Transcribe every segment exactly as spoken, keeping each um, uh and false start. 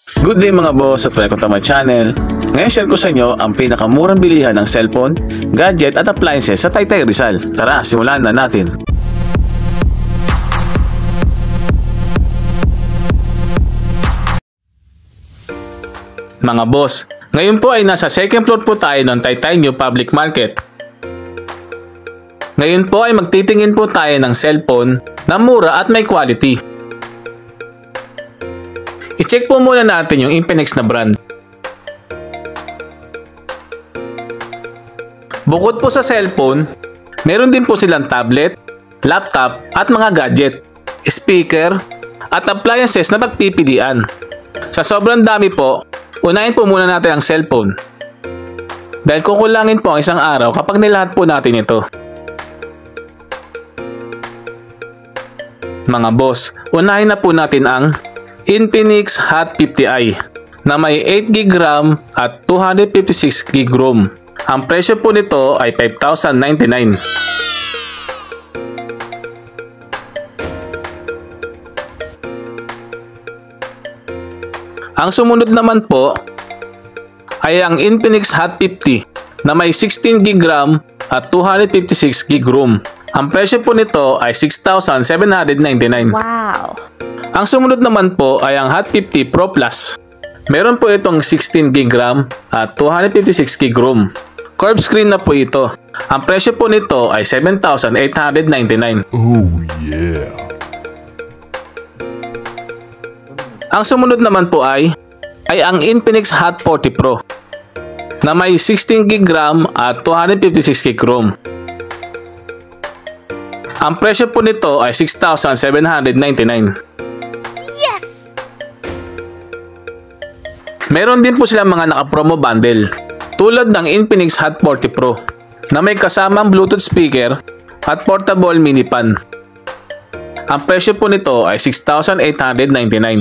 Good day mga boss at welcome to my channel. Ngayon share ko sa inyo ang pinakamurang bilihan ng cellphone, gadget at appliances sa Taytay Rizal. Tara, simulan na natin. Mga boss, ngayon po ay nasa second floor po tayo ng Taytay New Public Market. Ngayon po ay magtitingin po tayo ng cellphone na mura at may quality. I-check po muna natin yung Infinix na brand. Bukod po sa cellphone, meron din po silang tablet, laptop at mga gadget, speaker at appliances na pagpipilian. Sa sobrang dami po, unahin po muna natin ang cellphone. Dahil kukulangin po ang isang araw kapag nilahat po natin ito. Mga boss, unahin na po natin ang Infinix Hot fifty i na may eight gig RAM at two fifty-six gig ROM. Ang presyo po nito ay five thousand ninety-nine. Ang sumunod naman po ay ang Infinix Hot fifty na may sixteen gig RAM at two fifty-six gig ROM. Ang presyo po nito ay six thousand seven hundred ninety-nine. Wow! Ang sumunod naman po ay ang Hot fifty Pro Plus. Meron po itong sixteen gig RAM at two fifty-six gig ROM. Curved screen na po ito. Ang presyo po nito ay seven thousand eight hundred ninety-nine. Oh yeah! Ang sumunod naman po ay ay ang Infinix Hot forty Pro na may sixteen gig RAM at two fifty-six gig ROM. Ang presyo po nito ay six thousand seven hundred ninety-nine. Meron din po silang mga naka-promo bundle tulad ng Infinix Hot forty Pro na may kasamang Bluetooth speaker at portable mini fan. Ang presyo po nito ay six thousand eight hundred ninety-nine.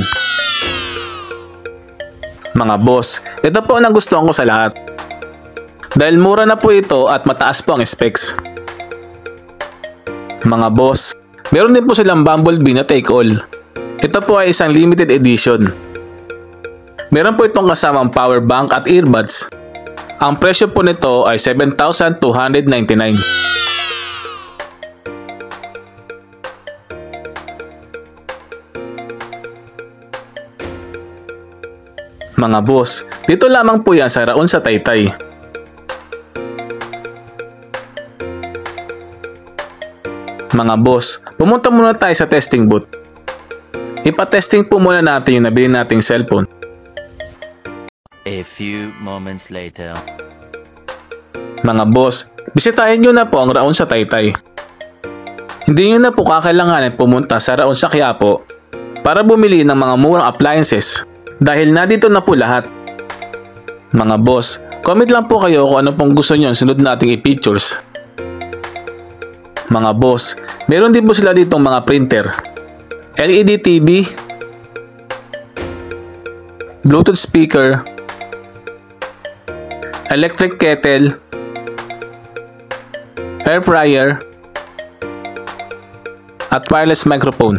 Mga boss, ito po ang nagustuhan ko sa lahat. Dahil mura na po ito at mataas po ang specs. Mga boss, meron din po silang Bumblebee na Take All. Ito po ay isang limited edition. Meron po itong kasamang power bank at earbuds. Ang presyo po nito ay seven thousand two hundred ninety-nine. Mga boss, dito lamang po yan sa Raon sa Taytay. Mga boss, pumunta muna tayo sa testing booth. Ipa-testing po muna natin yung nabili nating cellphone. A few moments later. Mga boss, bisitahin nyo na po ang Raon sa Taytay. Hindi nyo na po kakailanganin pumunta sa Raon sa Quiapo para bumili ng mga murang appliances dahil nandito na po lahat. Mga boss, comment lang po kayo kung ano pong gusto nyo sunod nating i-pictures. Mga boss, meron din po sila ditong mga printer, L E D T V, Bluetooth speaker, electric kettle, air fryer, at wireless microphone.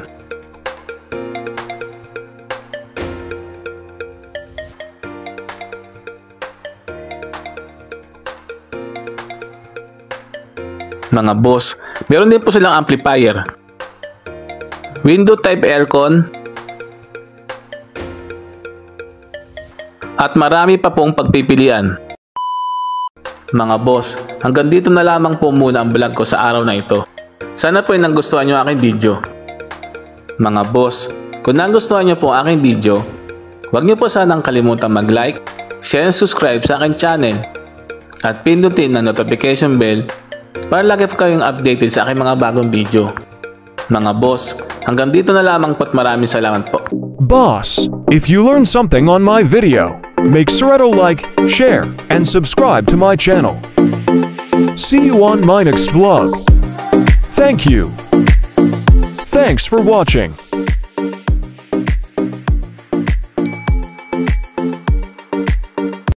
Mga boss, meron din po silang amplifier, window type aircon, at marami pa pong pagpipilian. Mga boss, hanggang dito na lamang po muna ang vlog ko sa araw na ito. Sana po ay nagustuhan nyo aking video. Mga boss, kung nagustuhan nyo po aking video, huwag nyo po sanang kalimutan mag-like, share and subscribe sa aking channel at pindutin ang notification bell para lagi po kayong updated sa aking mga bagong video. Mga boss, hanggang dito na lamang po at maraming salamat po. Boss, if you learned something on my video, make sure to like, share, and subscribe to my channel. See you on my next vlog. Thank you. Thanks for watching.